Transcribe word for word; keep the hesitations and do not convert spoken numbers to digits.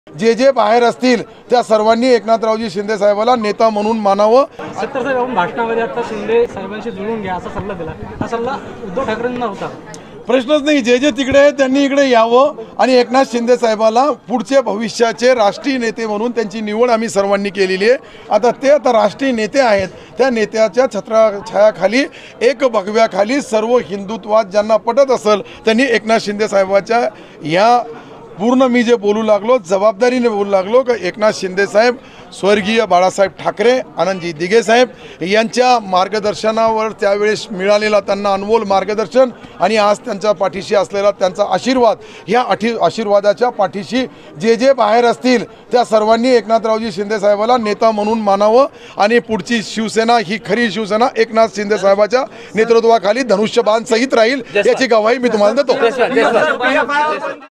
जे जे बाहेर असतील त्या सर्वांनी एकनाथरावजी शिंदे साहेबाला नेता म्हणून मानावं। सत्तर साहेब भाषणामध्ये आता शिंदे साहेबांशी जुळून घ्या असा सल्ला दिला, हा सल्ला उद्धव ठाकरेंना होता। प्रश्नच नाही, जे जे तिकडे आहे त्यांनी इकडे यावं आणि एकनाथ शिंदे साहेबाला पुढचे भविष्याचे राष्ट्रीय नेते म्हणून त्यांची निवड आम्ही सर्वांनी केलेली आहे। आता ते आता राष्ट्रीय नेते आहेत, त्या नेत्याच्या छत्राछायाखाली एक भगव्याखाली सर्व हिंदुत्वात ज्यांना पटत असेल त्यांनी एकनाथ शिंदे साहेबाच्या या पूर्ण मी जे बोलू लागलो जबाबदारीने बोलू लागलो की एकनाथ शिंदे साहेब, स्वर्गीय बाळासाहेब ठाकरे, आनंदजी दिघे साहेब यांच्या मार्गदर्शनावर त्यावेळेस मिळालेला त्यांना अनमोल मार्गदर्शन आणि आज त्यांच्या पाठीशी असलेला त्यांचा आशीर्वाद, ह्या आठी आशीर्वादाच्या पाठीशी जे जे बाहेर असतील त्या सर्वांनी एकनाथरावजी शिंदे साहेबाला नेता म्हणून मानावं आणि पुढची शिवसेना ही खरी शिवसेना एकनाथ शिंदे साहेबाच्या नेतृत्वाखाली धनुष्यबाण सहित राहील याची गवाही मी तुम्हाला देतो।